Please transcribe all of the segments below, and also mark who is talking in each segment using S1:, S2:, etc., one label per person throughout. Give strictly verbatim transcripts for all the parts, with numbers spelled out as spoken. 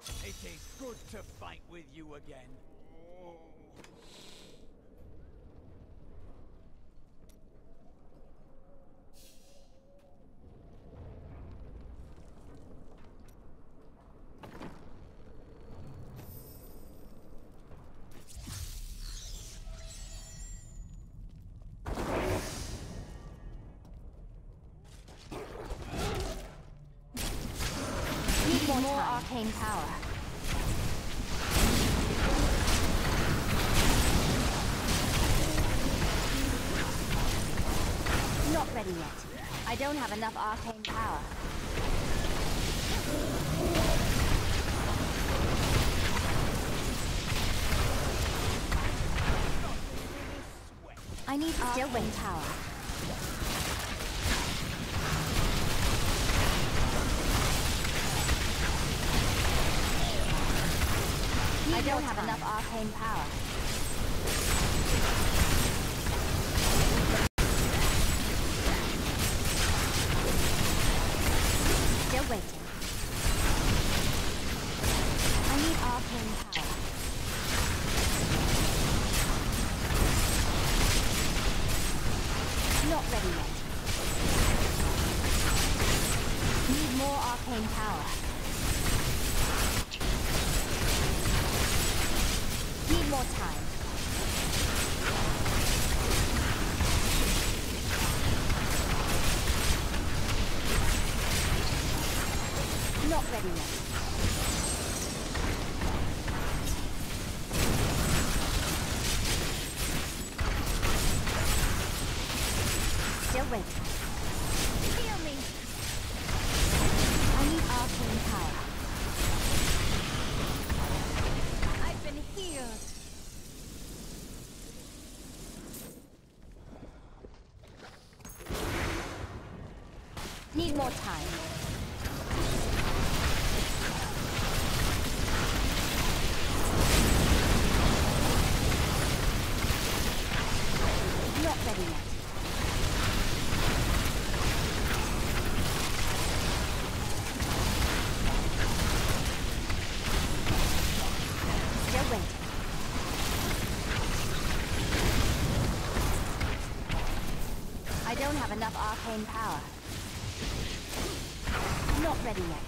S1: It is good to fight with you again.
S2: Need more, more arcane power. Not ready yet. I don't have enough arcane power. I need still wind power. I don't have enough arcane power. Still waiting. I need arcane power. Not ready yet. Need more arcane power. Need more time. Not ready yet. Still waiting. Heal me. I need arcane power. I've been healed. Need more time. Not ready yet. Still waiting. I don't have enough arcane power. Not ready yet.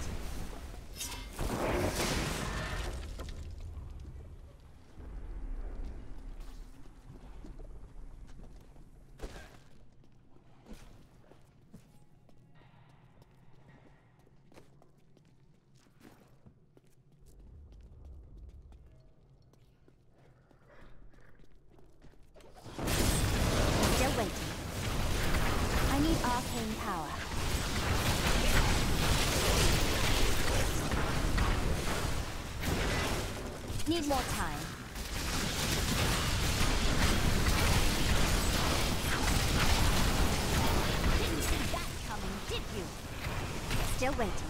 S2: Still waiting. I need arcane power. Need more time. Didn't see that coming, did you? Still waiting.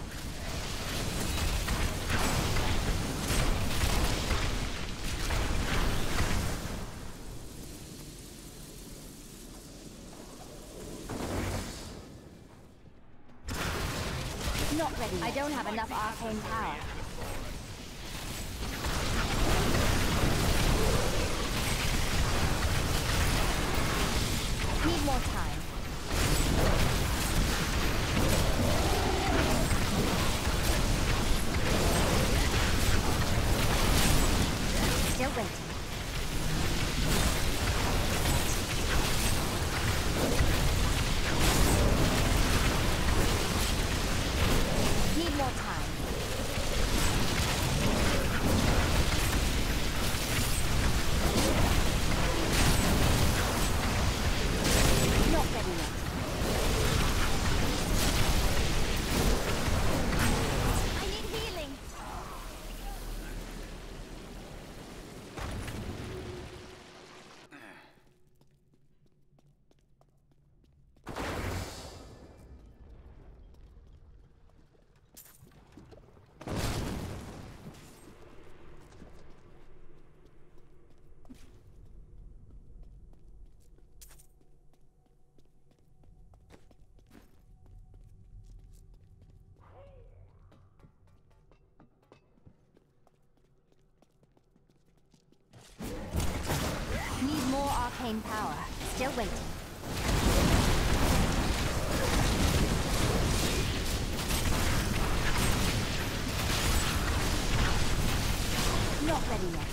S2: Not ready. I don't have enough arcane power. Need more time. Still waiting. Need more time. Not ready. arcane power. Still waiting. Not ready yet.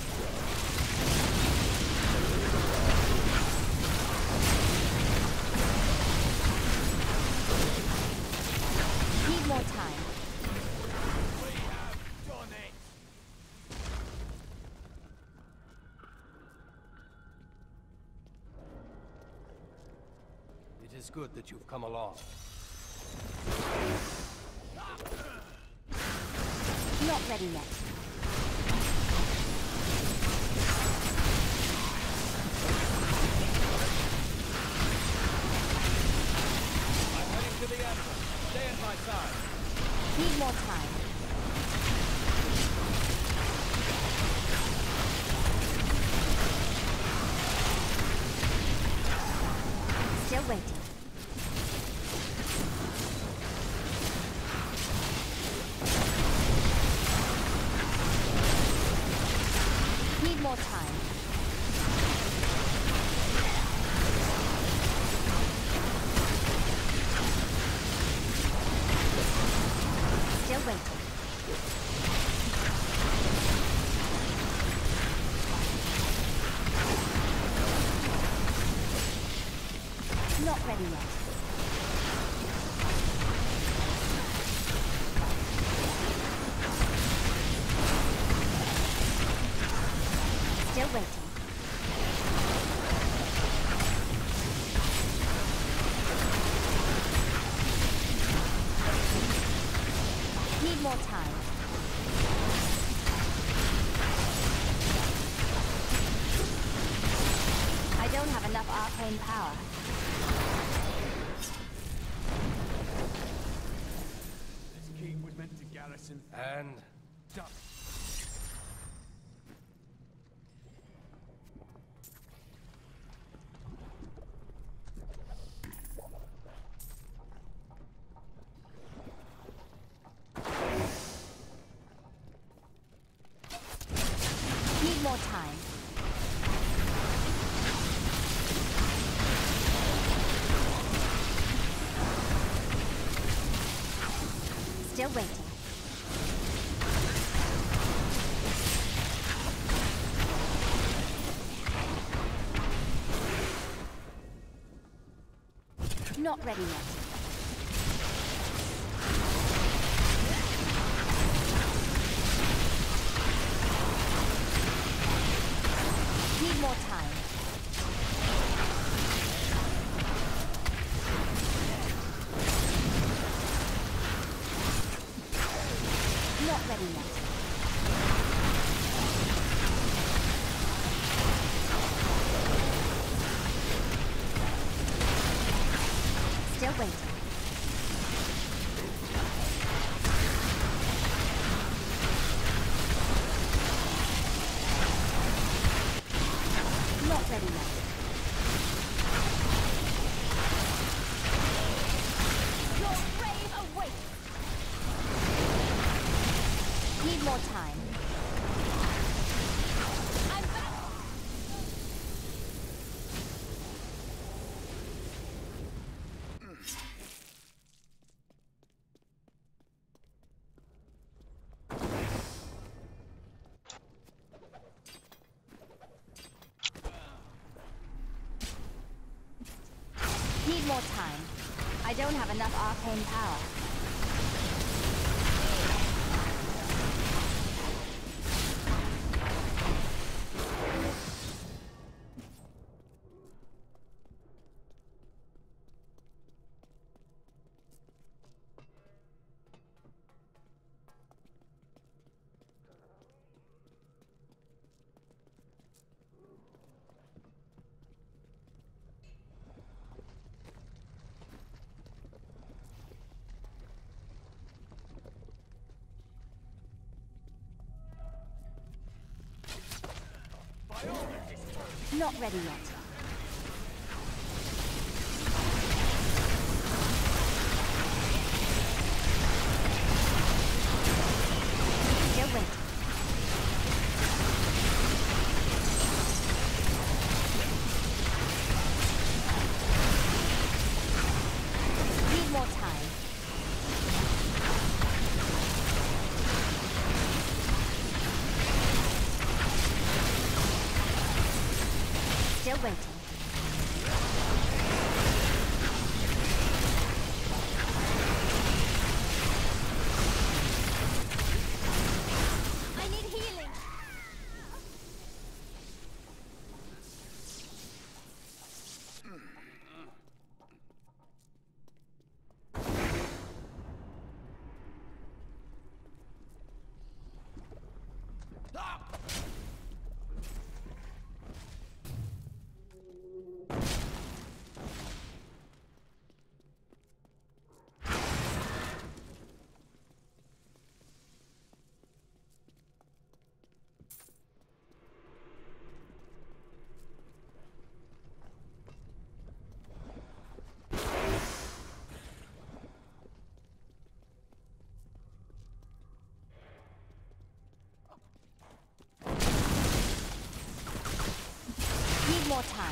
S2: Need more time.
S1: We have done it.
S3: It is good that you've come along.
S2: Not ready yet.
S1: I'm heading to the Emperor. Stay at my side.
S2: Need more time. Still waiting. Need more time. Still waiting. Not ready yet. Still waiting. Need more time. I don't have enough arcane power.
S1: This keep was meant to garrison.
S3: And
S1: Done.
S2: Need more time. Still waiting. Not ready yet. Need more time. Not ready yet. Still waiting. Not ready yet. Your brave awaits. Need more time. I'm back. Need more time. I don't have enough arcane power. Not ready yet. Still waiting.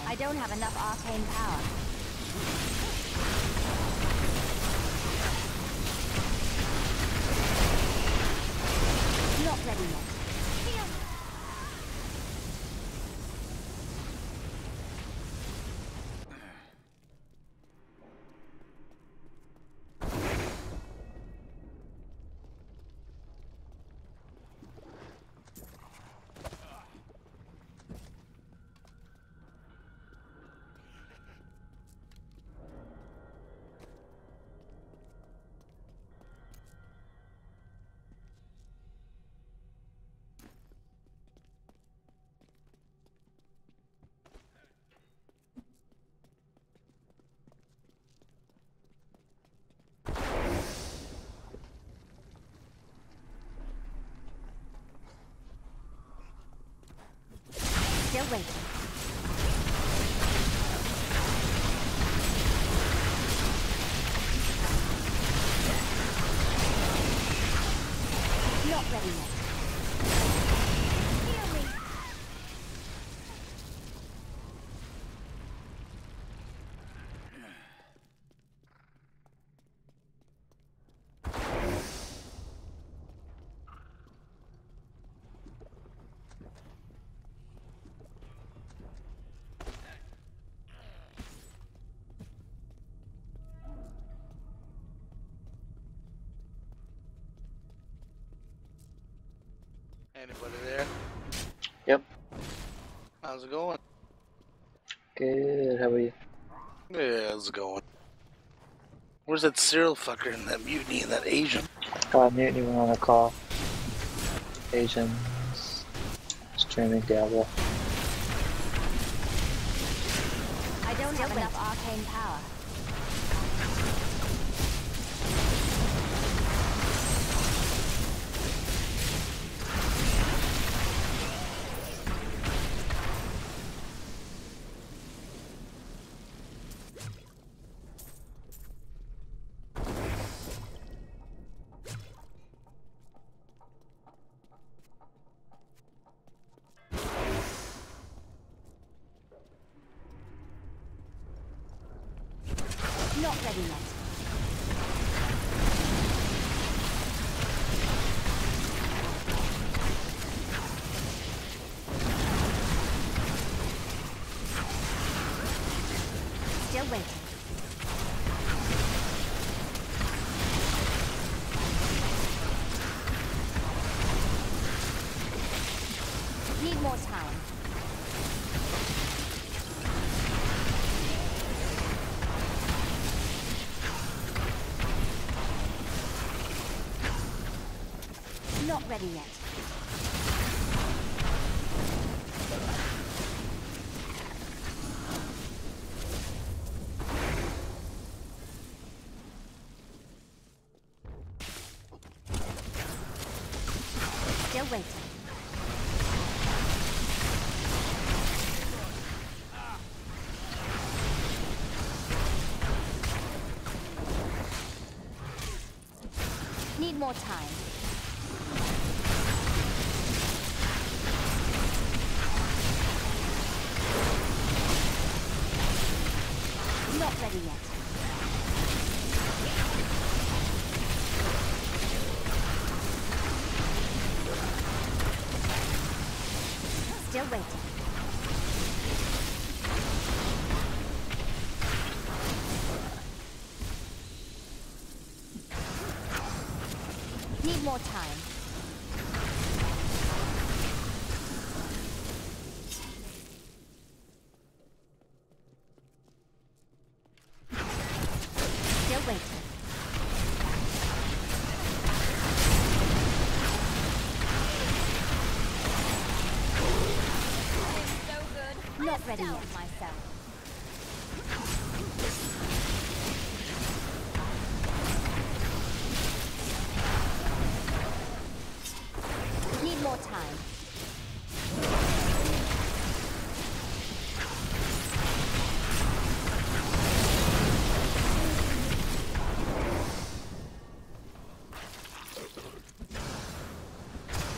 S2: I don't have enough arcane power. Not ready yet. Still waiting. Not ready yet. Heal me.
S3: Anybody there?
S4: Yep.
S3: How's it going?
S4: Good. How are you?
S3: Yeah, how's it going? Where's that Cyril fucker and that mutiny and that Asian?
S4: Uh, Mutiny went on a call. Asians streaming Diablo.
S2: I don't have enough arcane power. Not ready yet. Still waiting. Need more time. Not ready yet. Still waiting. Need more time. Not ready yet. Still waiting. Need more time. Still waiting. So good. Not ready yet myself. Need more time.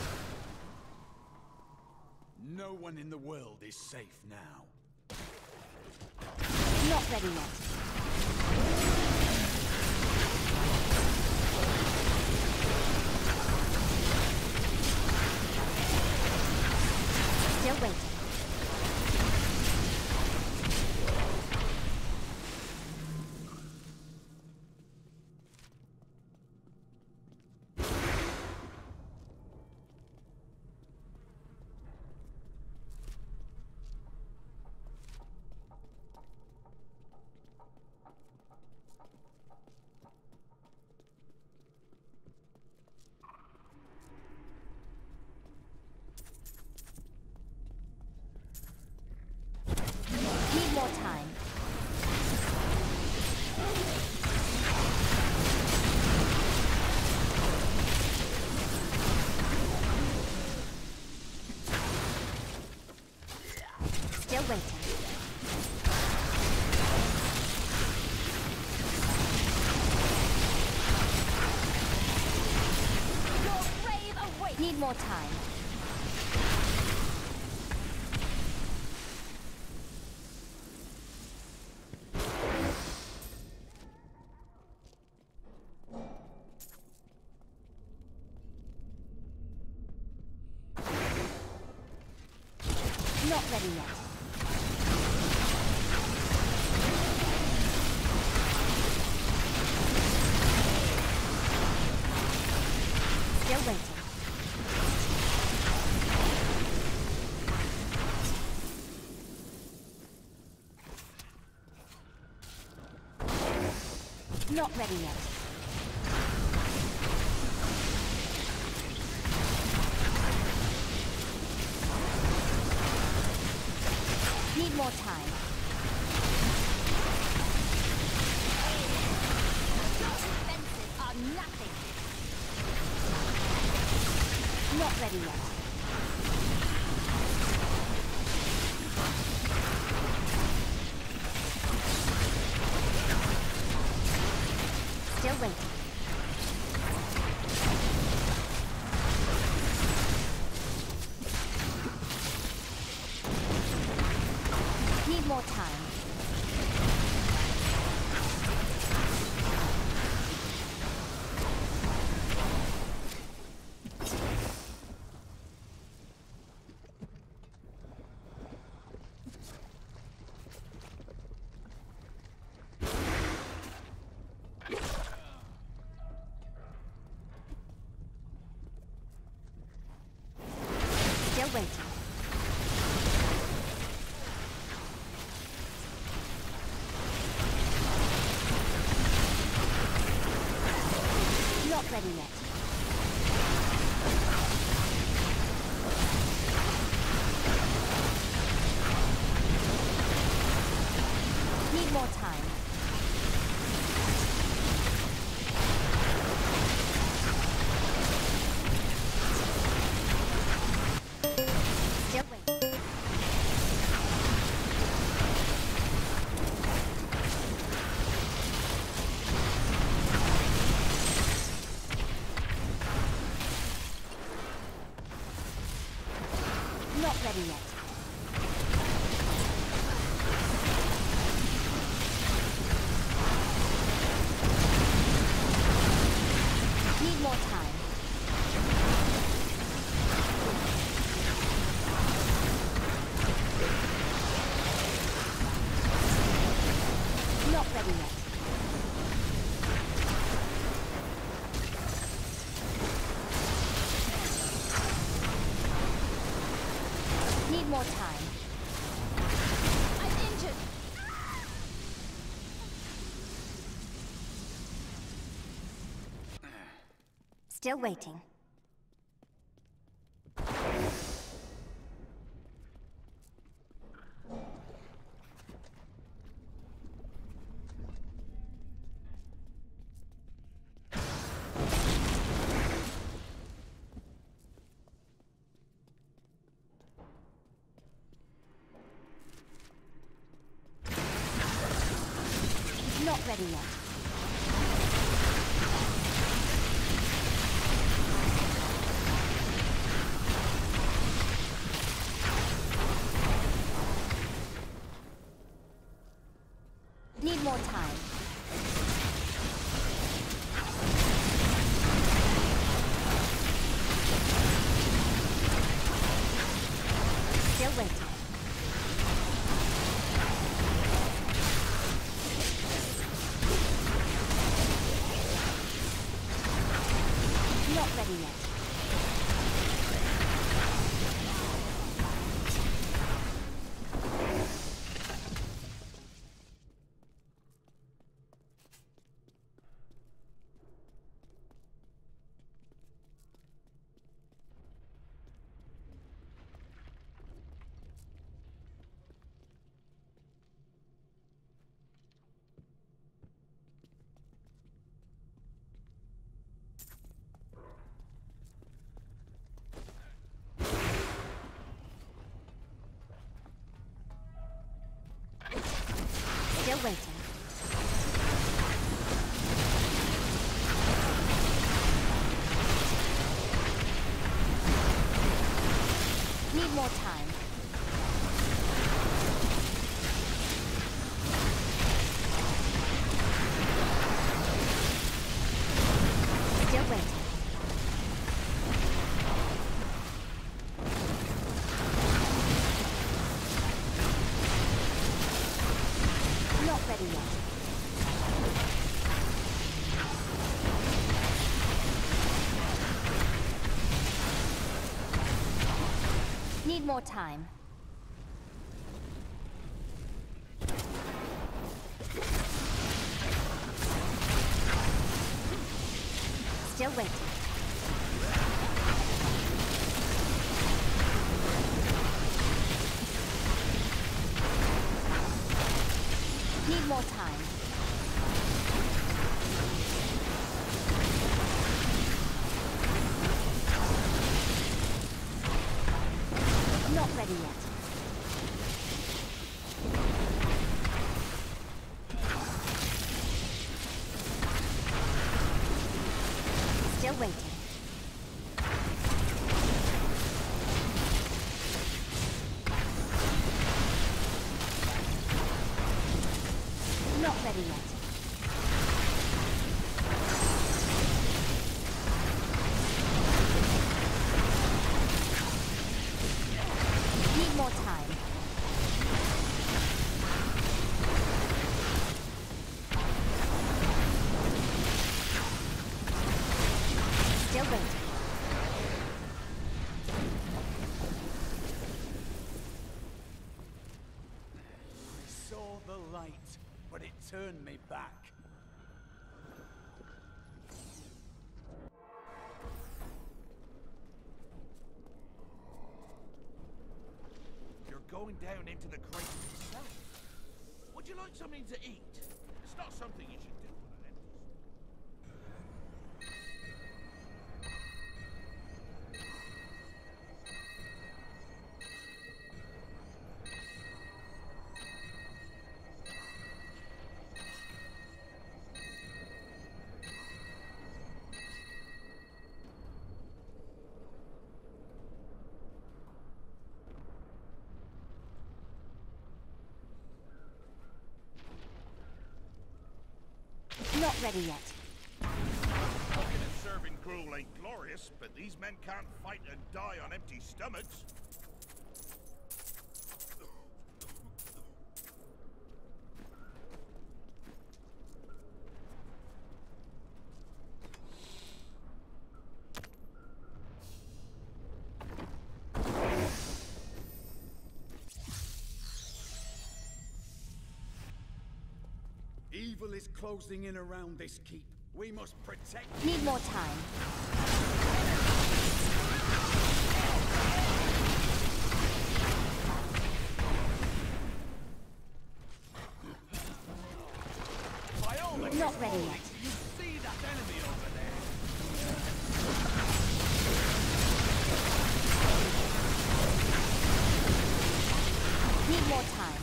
S1: No one in the world is safe now.
S2: Not ready yet. Still waiting. Need more time. Still waiting. Your grave awaits. Need more time. Not ready yet. Still waiting. Not ready yet. Need more time. Your defenses are nothing. Not ready yet. Still waiting. Need more time. Still waiting. Not ready yet. Need more time. Still waiting. Not ready yet. Need more time. Not ready yet. Need more time. I'm injured. Still waiting. Not ready yet. Need more time. Still waiting. Not ready yet. Still waiting. Need more time. Still waiting. Not ready yet. Need more time. Still waiting. Need more time. Not ready yet. Still waiting. Not ready yet. Need more time. Still waiting.
S1: I saw the light, but it turned me back. You're going down into the crater yourself. Would you like something to eat? It's not something you should do on an empty stomach.
S2: Not ready yet.
S5: Cooking and serving gruel ain't glorious, but these men can't fight and die on empty stomachs.
S1: Evil is closing in around this keep. We must protect.
S2: Need more time.
S1: By all means,
S2: Not ready yet.
S1: you see that enemy over there?
S2: Need more time.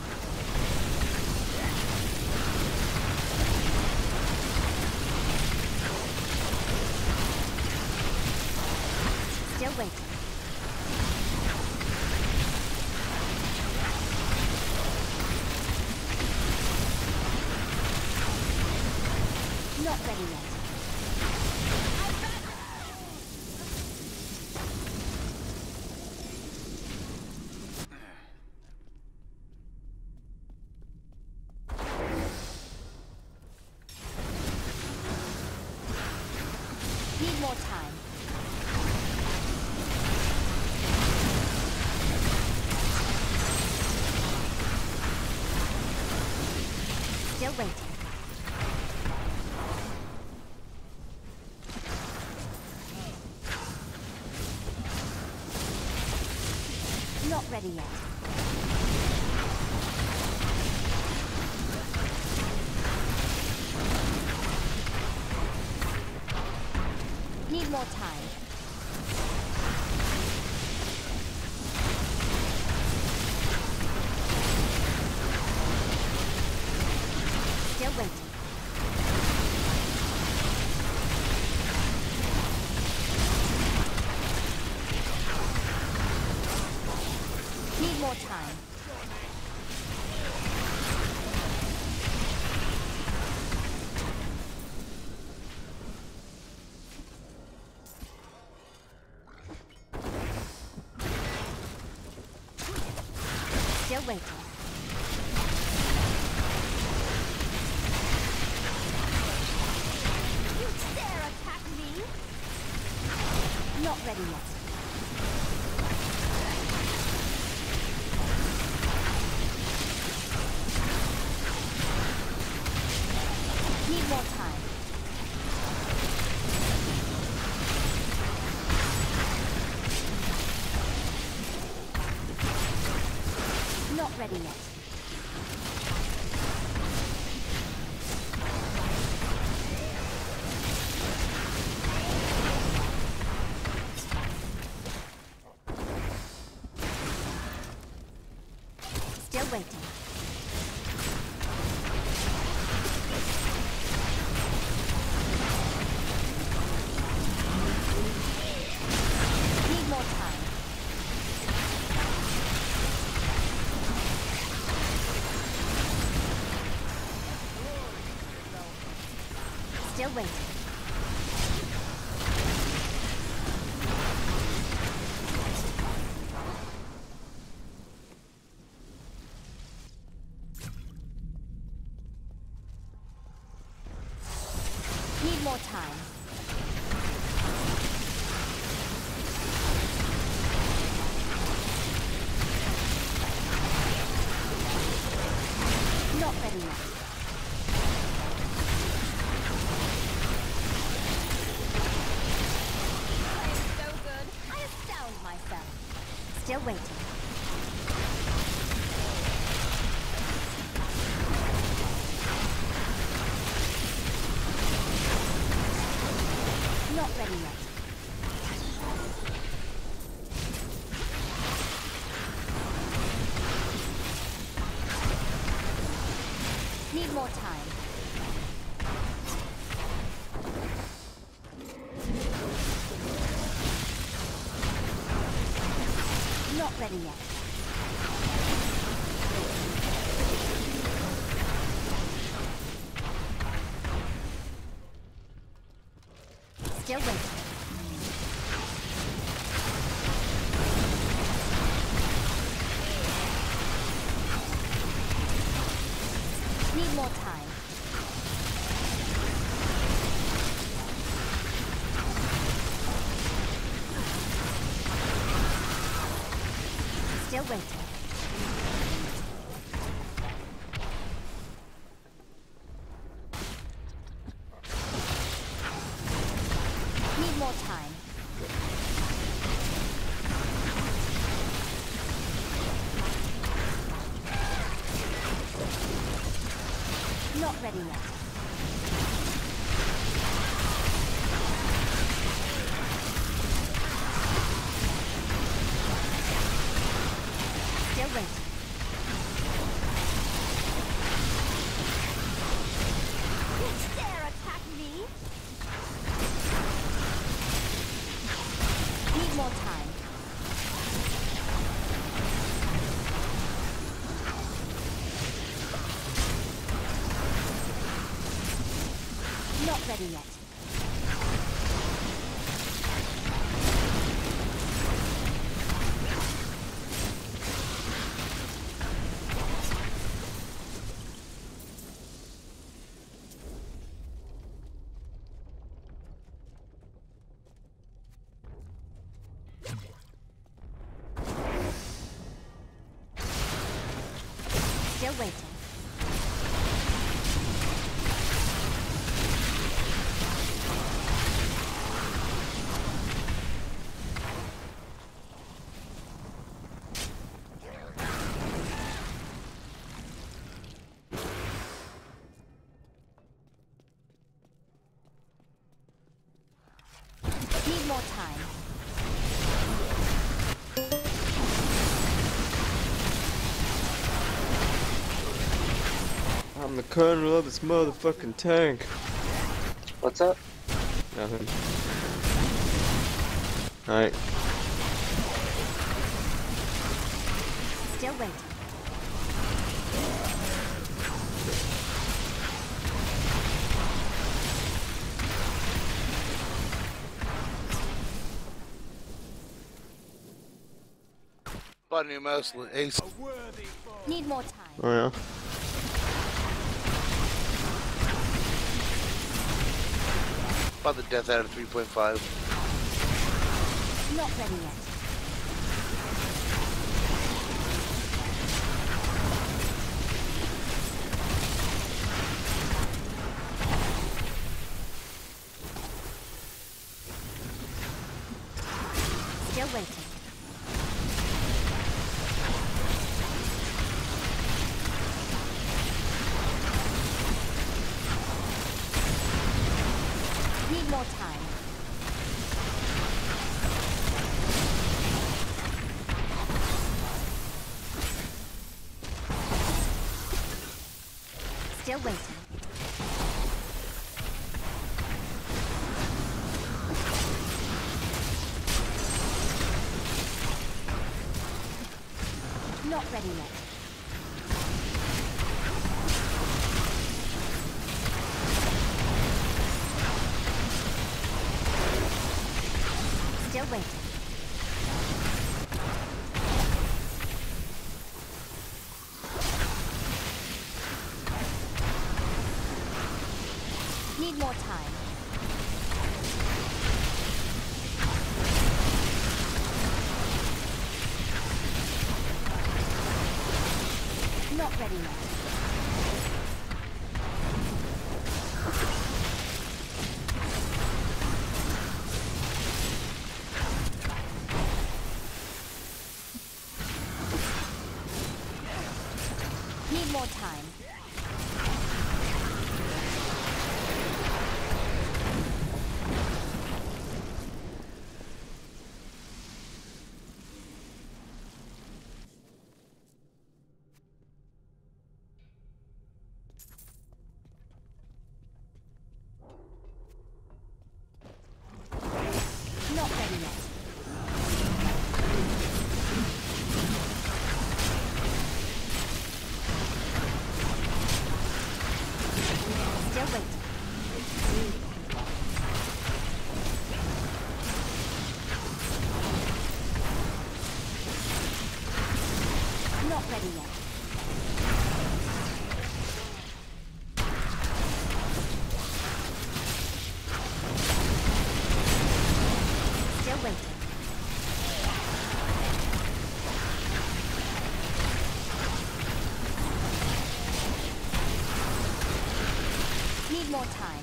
S2: Still waiting. Not ready yet. Need more time. Still waiting. Not ready yet. Need more time. Still waiting. Need more time. Still waiting. You dare attack me? Not ready yet. Need more time. Not ready yet. Still waiting. Need more time. Still waiting. Need more time. Not ready yet. So good. I astound myself. Still waiting. Not ready yet. Need more time. Not ready yet. Still waiting. Need more time. Still waiting. Need more time. Not ready yet. Still waiting. You dare attack me? Need more time. Not ready yet. Still waiting. Need more time.
S6: I'm the colonel of this motherfucking tank.
S4: What's up?
S6: Nothing. Alright.
S2: Still waiting.
S3: Bought a new mouse, Ace.
S2: Need more time.
S6: Oh yeah.
S3: Bought the Death Adder three point five.
S2: Not ready yet. Still waiting. Need more time. Still waiting. Not ready yet. Still waiting. Need more time. Not ready yet. Need more time. Not ready yet. Still waiting. Not ready yet. Still waiting. Need more time.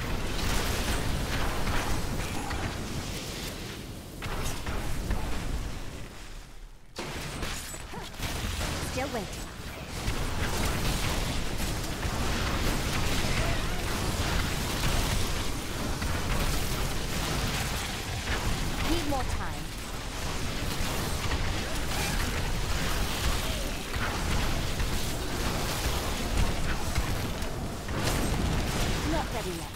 S2: Still waiting. Need more time. Not ready yet.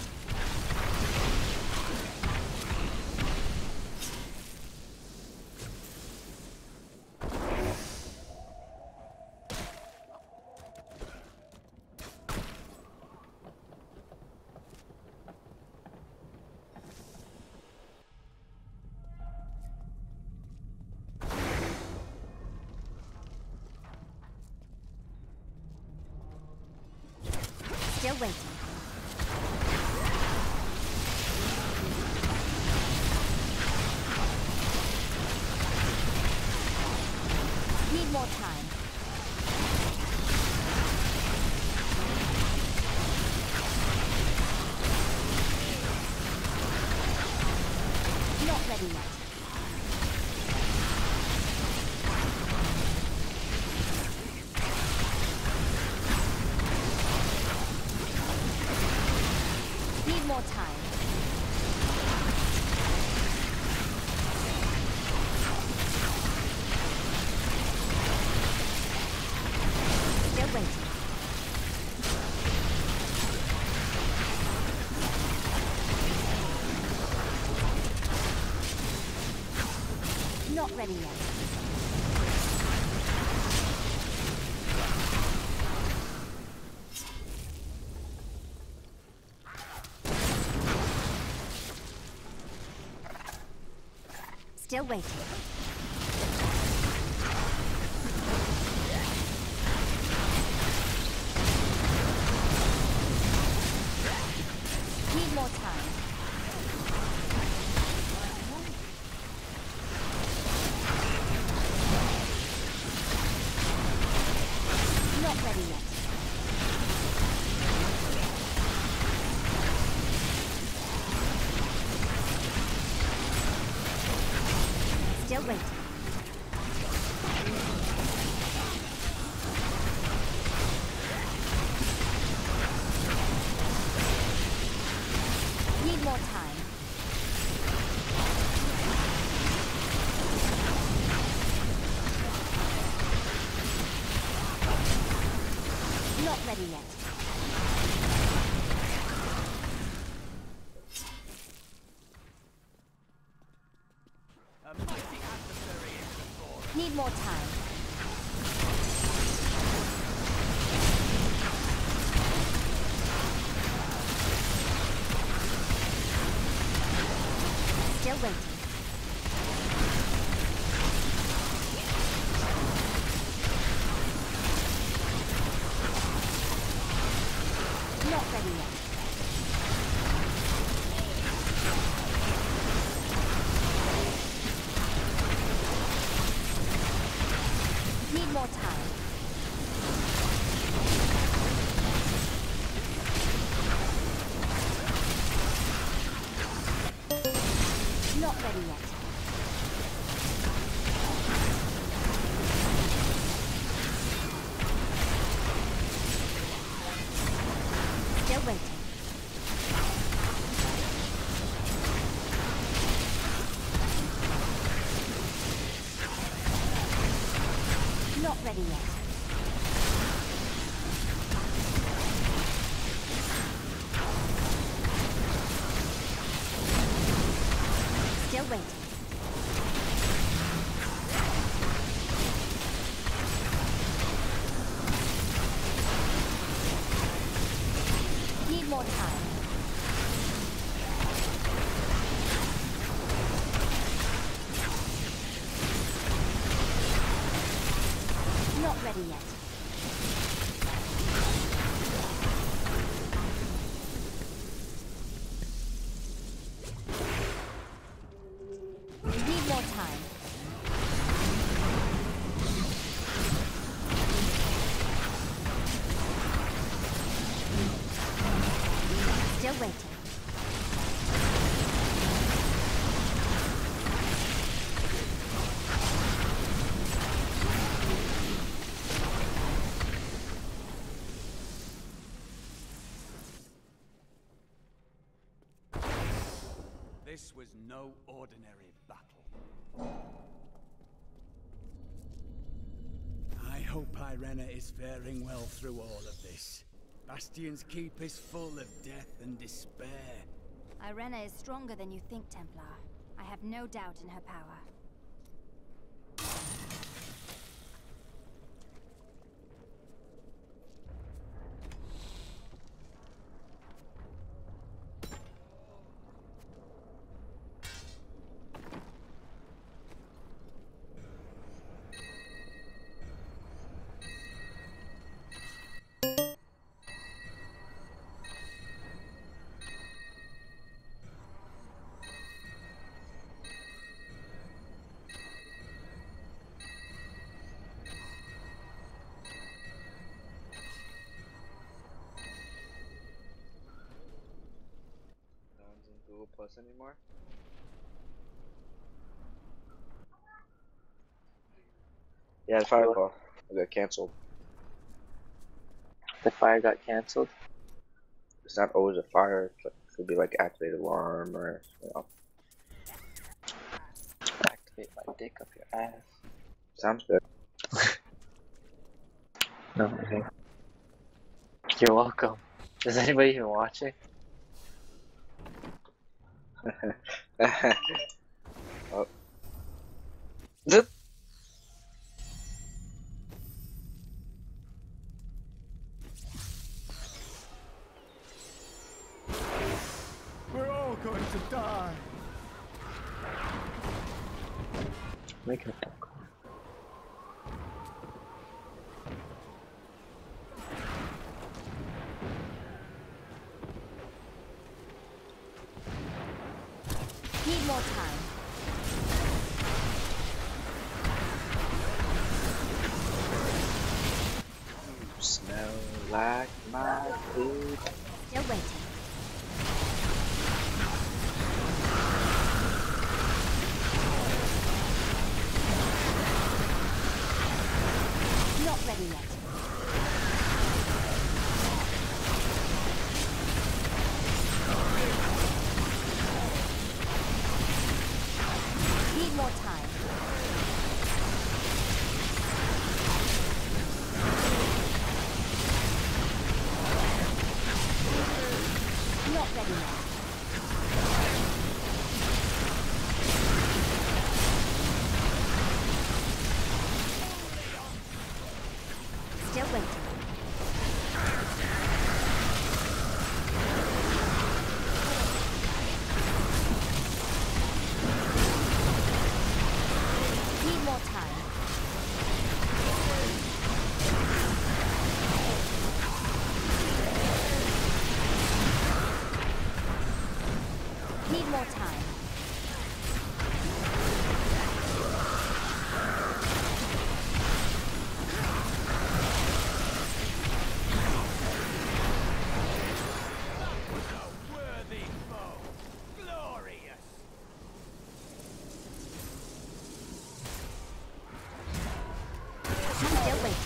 S2: Still waiting. Need more time. Not ready yet. Need more time. Still waiting. Not ready yet. Still waiting. Need more time. Not ready yet. Still waiting. Need more time. Not ready yet.
S1: A mighty adversary is before us.
S2: Need more time. Still waiting. Not ready yet. Need more time. Not ready yet. Still waiting. Not ready yet. Still waiting. Need more time. Not ready yet. Need more time. Still waiting.
S1: This was no ordinary battle.
S7: I hope Irena is faring well through all of this. Bastion's keep is full of death and despair.
S2: Irena is stronger than you think, Templar. I have no doubt in her power.
S4: Google Plus anymore? Yeah, the Fireball. It got canceled.
S8: The fire got canceled.
S4: It's not always a fire. It could be like activated alarm or you know.
S8: Activate my dick up your ass.
S4: Sounds good.
S8: No, okay. You're welcome. Is anybody even watching?
S4: Oh. Zip.
S7: We're all going to die.
S8: Make a phone call.
S2: Need more time.
S4: You smell like my food.
S2: Still waiting. Not ready yet. Need more time. Not ready yet. Still waiting. Need more time. Need more time.
S1: Worthy foe. Glorious.
S2: I'm still waiting.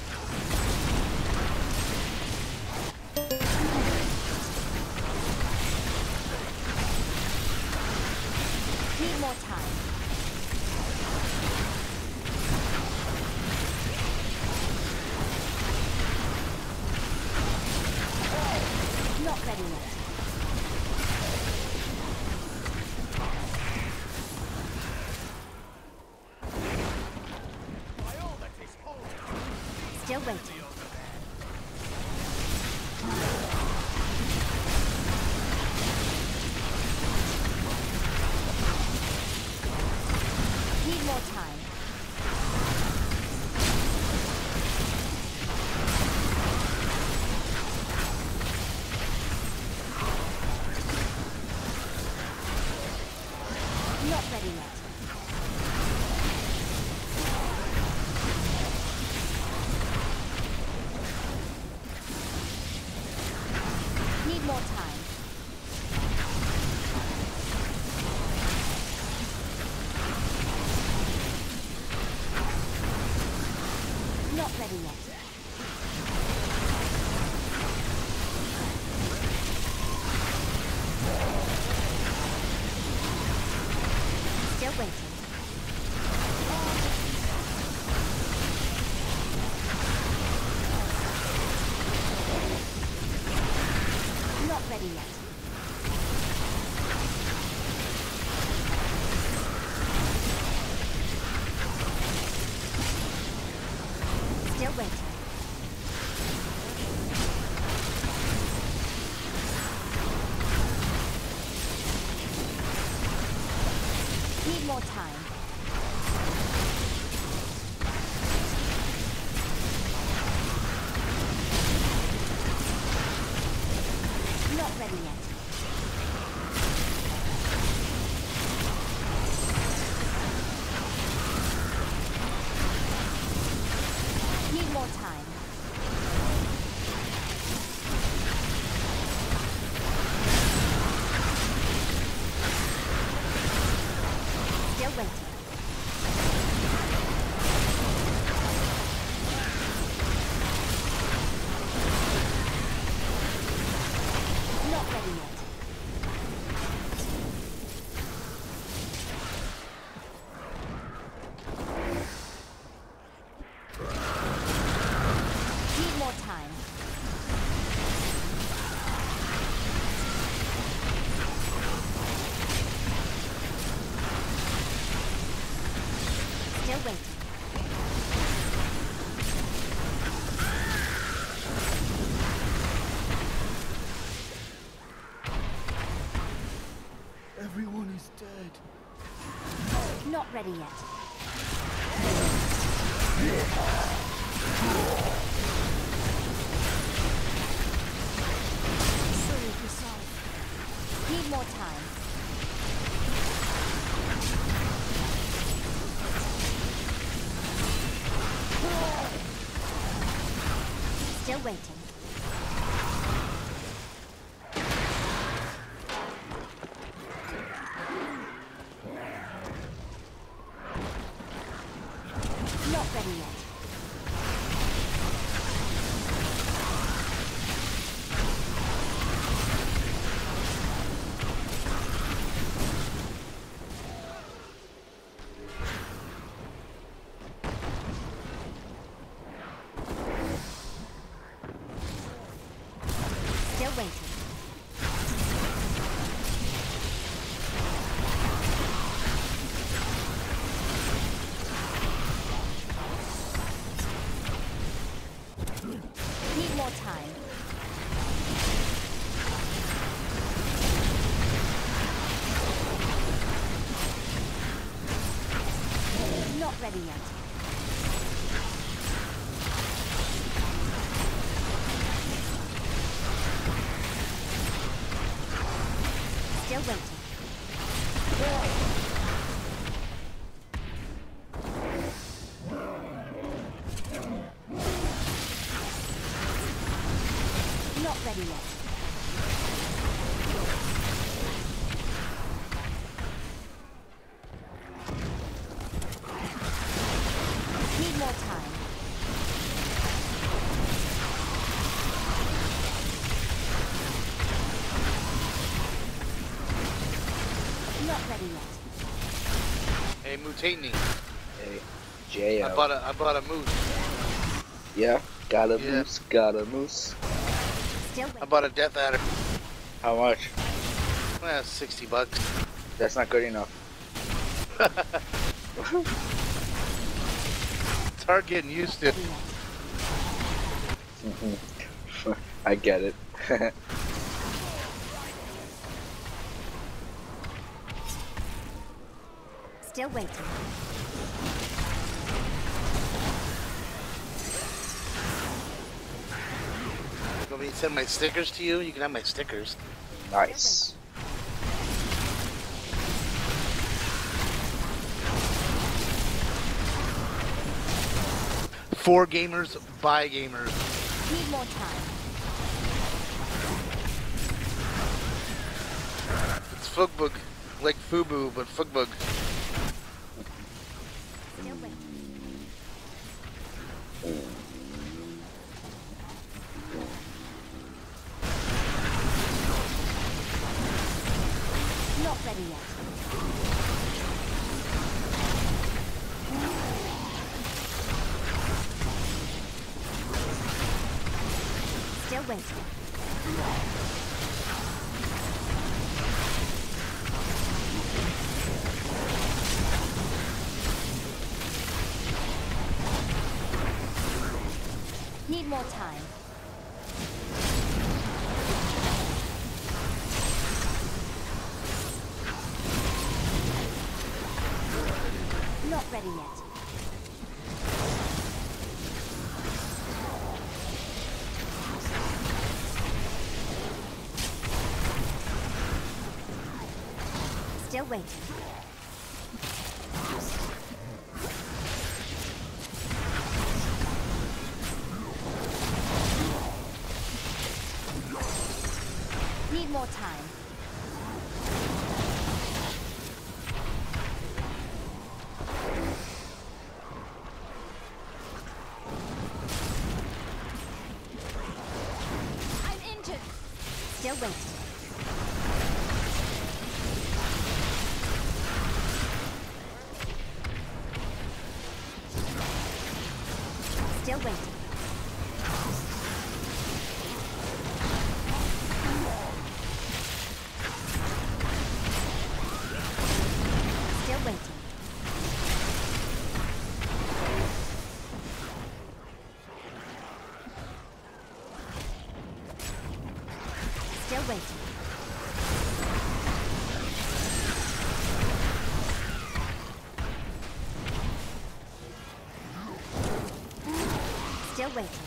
S2: Need more time. Not ready yet.
S1: By all that is holy.
S2: Still waiting. Need more time. Not ready yet. Need more time. Not ready yet. Still waiting. Not ready yet. Still waiting. Need more time. Not ready yet. Need more time. waiting. Not ready yet. Need more time. Still waiting.
S7: Everyone is dead.
S2: Not ready yet. Sorry for sorry. Need more time. Still waiting. Not ready yet. Still waiting. Need more time. Not ready yet. Still waiting. Not ready yet. Need more time. Not ready yet.
S3: Hey, Mutiny.
S4: Hey, J
S3: I
S4: O.
S3: bought a I bought a moose.
S4: Yeah, got a
S3: Yeah.
S4: moose, got a moose.
S2: Still
S3: I
S2: waiting.
S3: bought a Death Adder.
S4: How much?
S3: Eh, sixty bucks.
S4: That's not good enough.
S3: It's hard getting used to.
S2: Ready yet.
S4: Mhm. I get it.
S2: Still waiting.
S3: You want me to send my stickers to you? You can have my stickers.
S4: Nice.
S3: For gamers, by gamers.
S2: Need more time.
S3: It's Fugbug. Like Fubu, but Fugbug.
S2: Still waiting. Not ready yet. Still waiting. Need more time. Not ready yet. Still waiting. Need more time. Still waiting. Still waiting. Still waiting. Still waiting. Still waiting.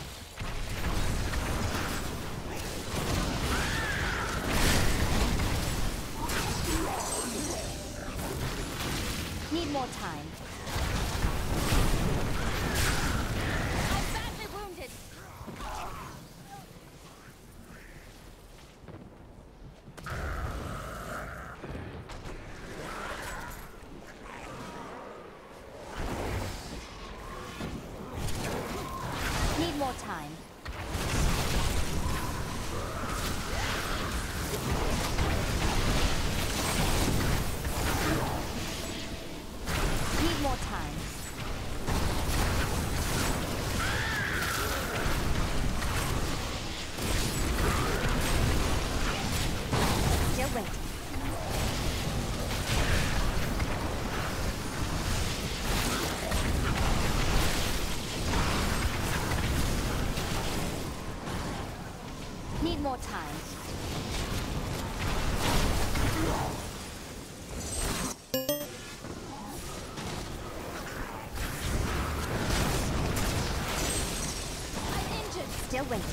S2: Need more time. I'm badly wounded. Need more time. Need more time. Still waiting. Need more time. I'm injured. Still waiting.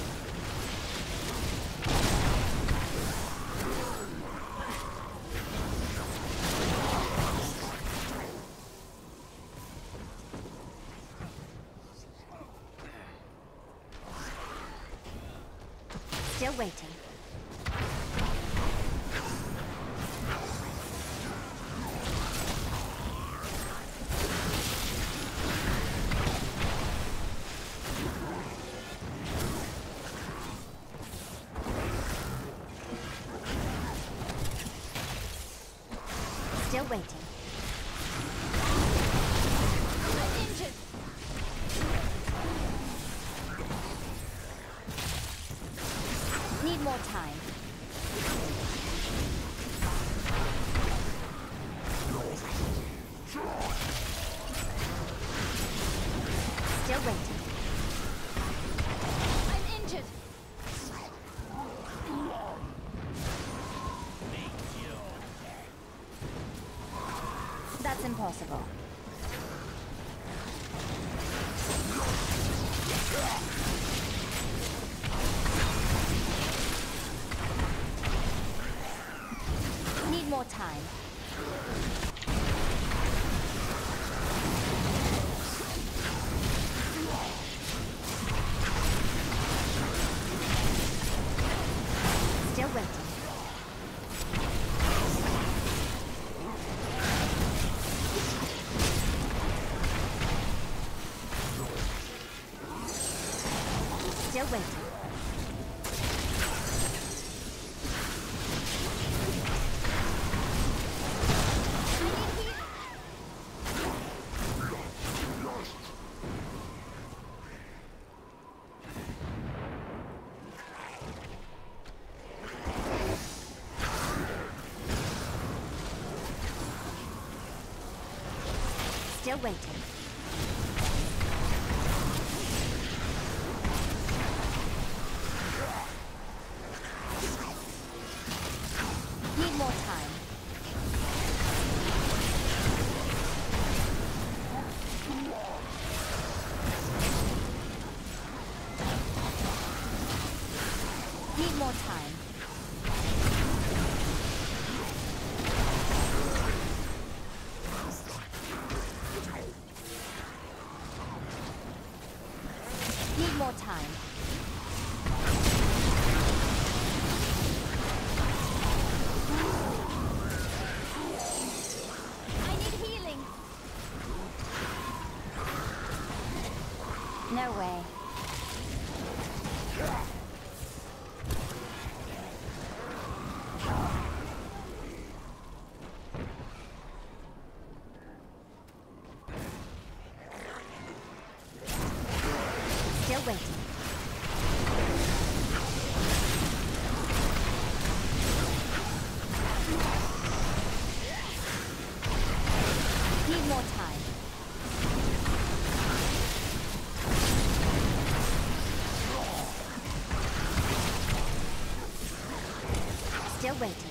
S2: Still waiting. Still waiting. I'm injured. Need more time. Still waiting. I'm injured. That's impossible. Need more time. Still waiting. Still waiting. Still waiting. Need more time. Need more time. Need more time. waiting.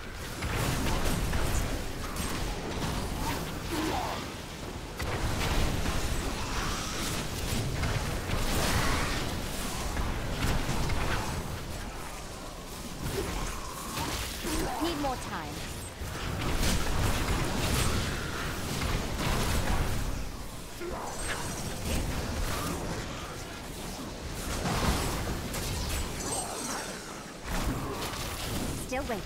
S2: Need more time. Still waiting.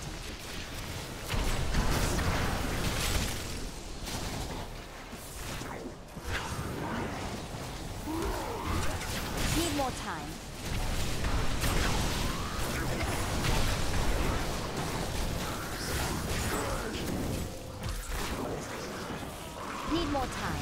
S2: Need more time. Need more time.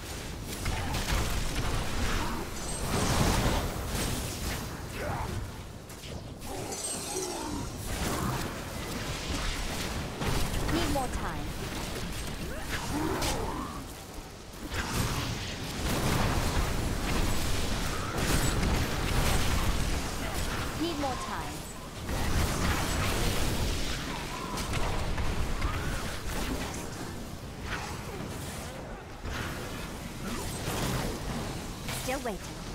S2: Need more time. Need more time. Still waiting.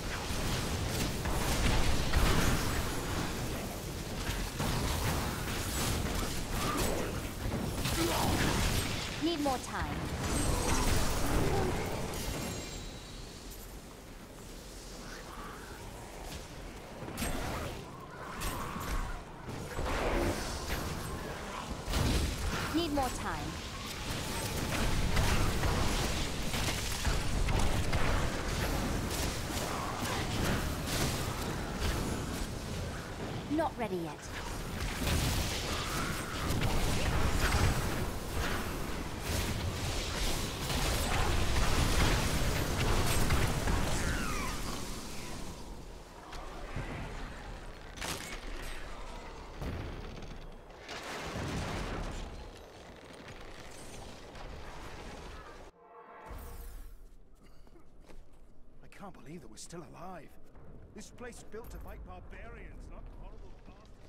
S2: Need more time. Need more time. Not ready yet.
S5: I can't believe that we're still alive. This place built to fight barbarians, not horrible bastards.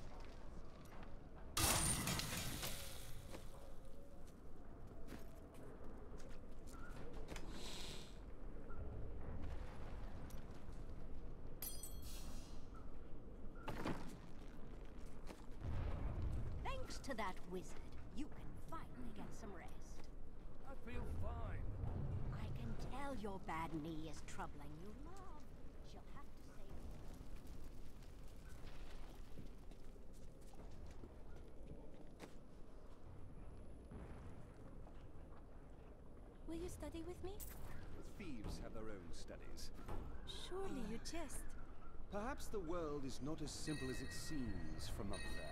S2: Thanks to that wizard, you can finally get some rest.
S5: I feel fine.
S2: I can tell your bad knee is troubling you, love. She'll have to save you.
S9: Will you study with me?
S10: Thieves have their own studies.
S9: Surely you jest.
S10: Perhaps the world is not as simple as it seems from up there.